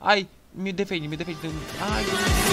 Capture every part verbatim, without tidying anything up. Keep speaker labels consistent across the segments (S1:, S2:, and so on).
S1: Ai, me defende, me defende. Ai,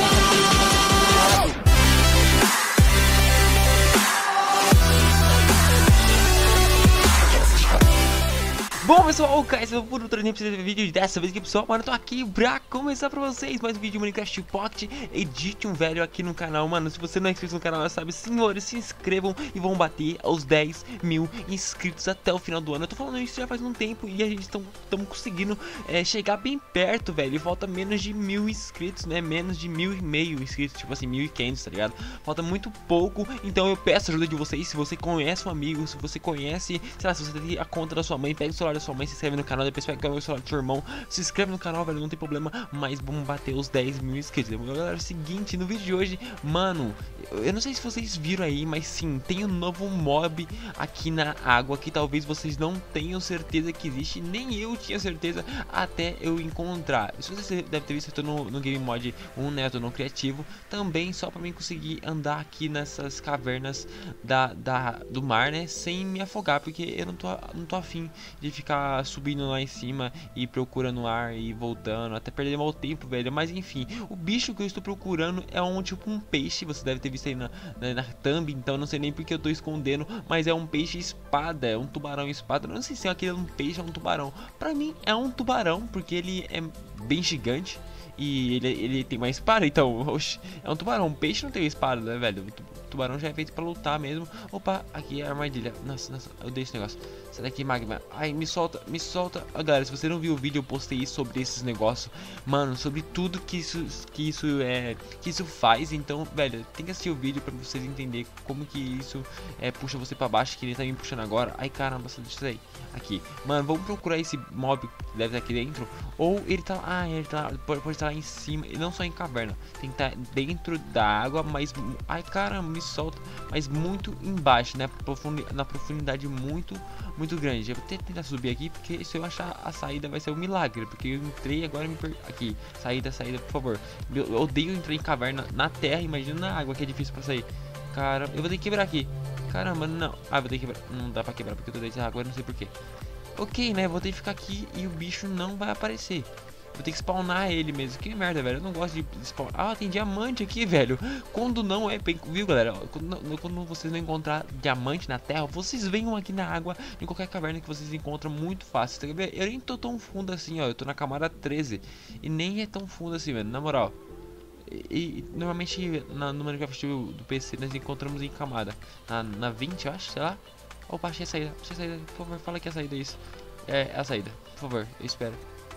S1: bom, pessoal, o Caio, eu por outro nem precisa ver vídeo dessa vez aqui, pessoal, mano, eu tô aqui pra começar pra vocês mais um vídeo de Minecraft Pocket Edition, velho, aqui no canal, mano. Se você não é inscrito no canal, sabe, senhores, se inscrevam e vão bater aos dez mil inscritos até o final do ano. Eu tô falando isso já faz um tempo e a gente estamos conseguindo é, chegar bem perto, velho, e falta menos de mil inscritos, né, menos de mil e meio inscritos, tipo assim, mil e quinhentos, tá ligado? Falta muito pouco, então eu peço a ajuda de vocês. Se você conhece um amigo, se você conhece, sei lá, se você tem a conta da sua mãe, pega o celular da sua mãe, se inscreve no canal, depois pega o celular do seu irmão, se inscreve no canal, velho, não tem problema, mas vamos bater os dez mil inscritos. Galera, é o seguinte, no vídeo de hoje, mano, eu não sei se vocês viram aí, mas sim, tem um novo mob aqui na água que talvez vocês não tenham certeza que existe, nem eu tinha certeza até eu encontrar. Se você deve ter visto, eu tô no, no Game Mod um, né, eu tô no criativo, também só pra mim conseguir andar aqui nessas cavernas da, da, do mar, né, sem me afogar, porque eu não tô, não tô afim de ficar subindo lá em cima e procurando ar e voltando, até perder mal tempo, velho. Mas enfim, o bicho que eu estou procurando é um tipo um peixe, você deve ter visto aí na, na, na thumb, então não sei nem porque eu tô escondendo, mas é um peixe espada, é um tubarão espada. Não sei se é aquele um peixe ou um tubarão. Pra mim é um tubarão, porque ele é bem gigante e ele, ele tem uma espada, então, oxe, é um tubarão. Um peixe não tem espada, né, velho? O tubarão já é feito pra lutar mesmo. Opa, aqui é a armadilha. Nossa, nossa, eu odeio esse negócio. Sai daqui, Magma. Ai, me solta, me solta. Ah, galera, se você não viu o vídeo, eu postei sobre esses negócios, mano, sobre tudo que isso, que isso é, que isso faz. Então, velho, tem que assistir o vídeo pra vocês entenderem como que isso é, puxa você pra baixo, que ele tá me puxando agora. Ai, caramba, deixa isso aí. Aqui, mano, vamos procurar esse mob que deve estar aqui dentro. Ou ele tá lá, ah, ele tá lá, pode, pode estar lá em cima. E não só em caverna, tem que estar dentro da água, mas, ai, caramba, me solta. Mas muito embaixo, né, na profundidade muito, muito grande. Eu vou tentar subir aqui, porque se eu achar a saída vai ser um milagre, porque eu entrei agora me per... aqui, saída, saída, por favor. Eu odeio entrar em caverna na terra, imagina na água que é difícil pra sair. Cara, eu vou ter que quebrar aqui. Caramba, não. Ah, vou ter que quebrar. Não dá pra quebrar porque eu tô dentro da água, eu não sei porquê. Ok, né, vou ter que ficar aqui e o bicho não vai aparecer. Vou ter que spawnar ele mesmo. Que merda, velho. Eu não gosto de spawnar. Ah, tem diamante aqui, velho. Quando não é... Viu, galera? Quando, quando vocês não encontrar diamante na terra, vocês venham aqui na água, em qualquer caverna que vocês encontram muito fácil. Tá? Eu nem tô tão fundo assim, ó. Eu tô na camada treze. E nem é tão fundo assim, velho. Na moral. E, e normalmente na, no Minecraft do, do P C nós encontramos em camada. Na, na vinte, eu acho, sei lá. Opa, achei a saída. Achei a saída. Por favor, fala que é a saída, isso. É, é a saída. Por favor, eu espero.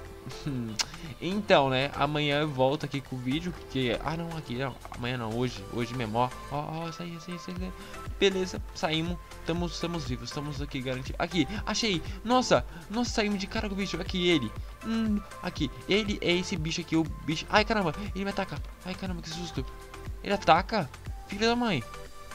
S1: Então, né, amanhã eu volto aqui com o vídeo, porque... Ah, não, aqui, não, amanhã não, hoje, hoje mesmo, ó. Ó, ó, saí, saí, saí, saí. Beleza, saímos, estamos, estamos vivos, estamos aqui garantidos. Aqui, achei, nossa, nossa, saímos de cara com o bicho, aqui, ele. Hum, aqui, ele é esse bicho aqui, o bicho... Ai, caramba, ele me ataca, ai, caramba, que susto. Ele ataca, filho da mãe.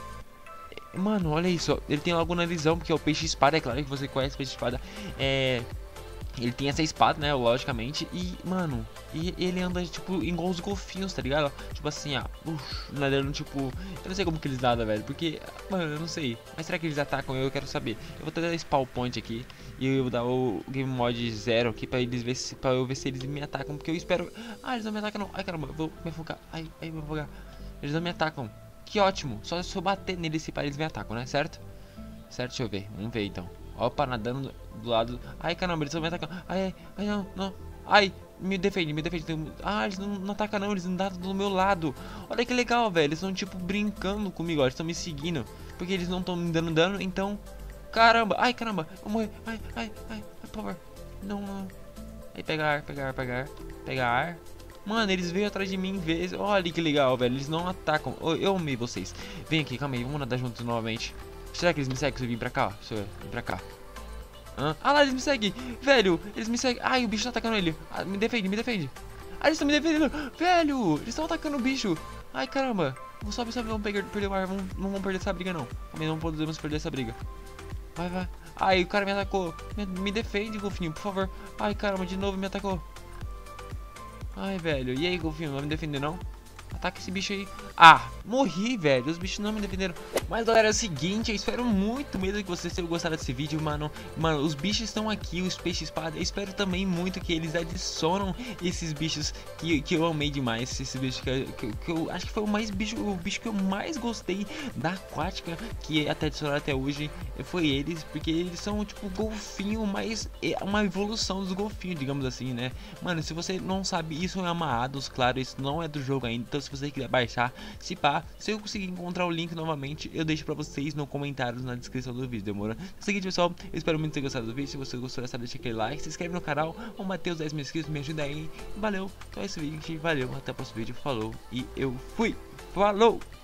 S1: Mano, olha isso, ó. Ele tem logo na visão, porque é o peixe espada, é claro que você conhece o peixe espada. É... Ele tem essa espada, né, logicamente. E, mano, e ele anda, tipo, igual os golfinhos, tá ligado? Tipo assim, ó, uf, nadando, tipo... Eu não sei como que eles nadam, velho, porque... Mano, eu não sei. Mas será que eles atacam? Eu quero saber. Eu vou tentar spawn point aqui. E eu vou dar o game mod zero aqui pra eles ver se... Pra eu ver se eles me atacam, porque eu espero... Ah, eles não me atacam, não. Ai, caramba, eu vou me afogar. Ai, ai, eu vou afogar. Eles não me atacam. Que ótimo. Só se eu bater neles, se eles me atacam, né? Certo? Certo, deixa eu ver. Vamos ver, então. Opa, nadando do lado. Ai, caramba, eles estão me atacando. Ai, ai, ai, não, não. Ai, me defende, me defende. Ah, eles não, não atacam não, eles andam do meu lado. Olha que legal, velho. Eles estão, tipo, brincando comigo, ó. Eles estão me seguindo. Porque eles não estão me dando dano, então... Caramba, ai, caramba. Eu vou morrer. Ai, ai, ai, por favor. Não, não. Aí, pegar, pegar, pegar. Pegar. Mano, eles veio atrás de mim em vez. Olha que legal, velho. Eles não atacam. Eu, eu amei vocês. Vem aqui, calma aí. Vamos nadar juntos novamente. Será que eles me seguem se eu vir pra cá? Deixa eu ver, vem pra cá. Hã? Ah lá, eles me seguem. Velho, eles me seguem. Ai, o bicho tá atacando ele. Ah, me defende, me defende. Ah, eles estão me defendendo. Velho, eles estão atacando o bicho. Ai, caramba. Sobe, sobe, vamos pegar, perder o ar. Vamos, não vamos perder essa briga, não. Também não podemos perder essa briga. Vai, vai. Ai, o cara me atacou. Me, me defende, golfinho, por favor. Ai, caramba, de novo me atacou. Ai, velho. E aí, golfinho, não vai me defender, não? Ataca esse bicho aí. Ah, morri, velho. Os bichos não me defenderam. Mas galera, é o seguinte, eu espero muito mesmo que vocês tenham gostado desse vídeo, mano. Mano, os bichos estão aqui, os peixes espada. Eu espero também muito que eles adicionam esses bichos que, que eu amei demais. Esses bichos que, que, que eu acho que foi o mais bicho, o bicho que eu mais gostei da aquática, que até adicionaram até hoje, foi eles, porque eles são tipo golfinho, mas é uma evolução dos golfinhos, digamos assim, né? Mano, se você não sabe, isso é amados, claro, isso não é do jogo ainda. Então se você quiser baixar, se pá, se eu conseguir encontrar o link novamente, eu deixo pra vocês no comentário, na descrição do vídeo, demora? É o seguinte, pessoal, eu espero muito ter gostado do vídeo. Se você gostou dessa, deixa aquele like, se inscreve no canal, vamos bater os dez mil inscritos, me ajuda aí. Valeu, então é isso, gente, valeu, até o próximo vídeo, falou e eu fui, falou!